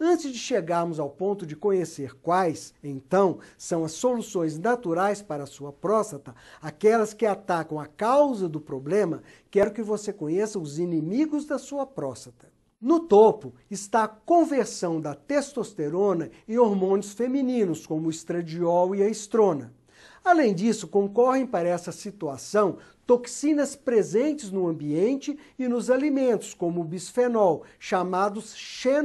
Antes de chegarmos ao ponto de conhecer quais, então, são as soluções naturais para a sua próstata, aquelas que atacam a causa do problema, quero que você conheça os inimigos da sua próstata. No topo está a conversão da testosterona em hormônios femininos, como o estradiol e a estrona. Além disso, concorrem para essa situação toxinas presentes no ambiente e nos alimentos, como o bisfenol, chamados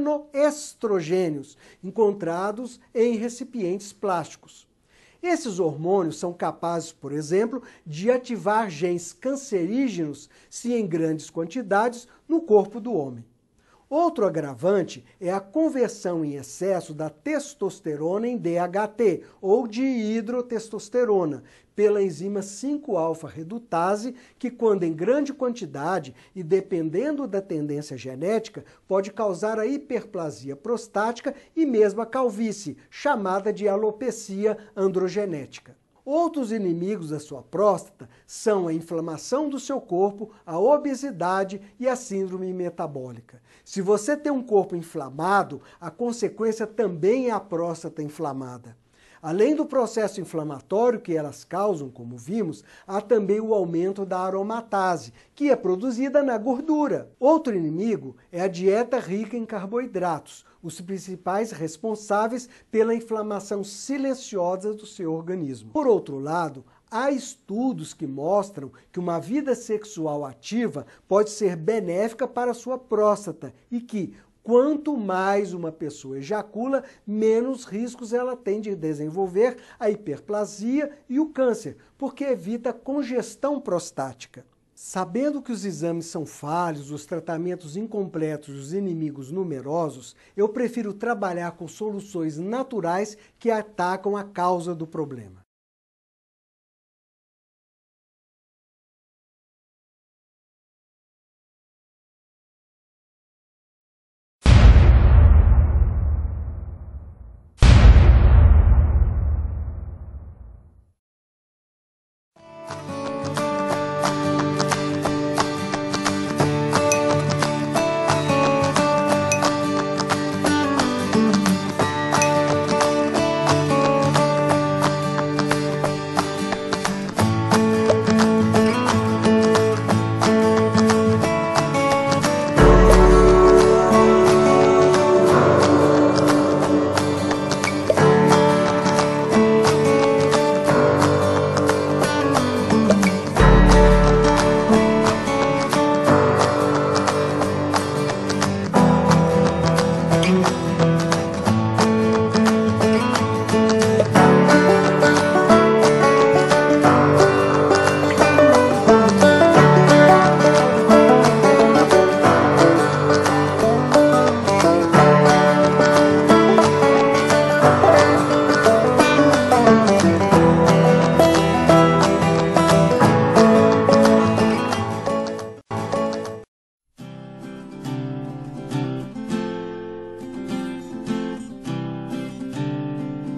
xenoestrogênios, encontrados em recipientes plásticos. Esses hormônios são capazes, por exemplo, de ativar genes cancerígenos, se em grandes quantidades, no corpo do homem. Outro agravante é a conversão em excesso da testosterona em DHT, ou dihidrotestosterona, pela enzima 5-alfa-redutase, que quando em grande quantidade e dependendo da tendência genética, pode causar a hiperplasia prostática e mesmo a calvície, chamada de alopecia androgenética. Outros inimigos da sua próstata são a inflamação do seu corpo, a obesidade e a síndrome metabólica. Se você tem um corpo inflamado, a consequência também é a próstata inflamada. Além do processo inflamatório que elas causam, como vimos, há também o aumento da aromatase, que é produzida na gordura. Outro inimigo é a dieta rica em carboidratos, os principais responsáveis pela inflamação silenciosa do seu organismo. Por outro lado, há estudos que mostram que uma vida sexual ativa pode ser benéfica para a sua próstata e que, quanto mais uma pessoa ejacula, menos riscos ela tem de desenvolver a hiperplasia e o câncer, porque evita a congestão prostática. Sabendo que os exames são falhos, os tratamentos incompletos e os inimigos numerosos, eu prefiro trabalhar com soluções naturais que atacam a causa do problema.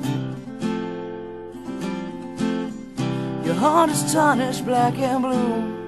Your heart is tarnished black and blue.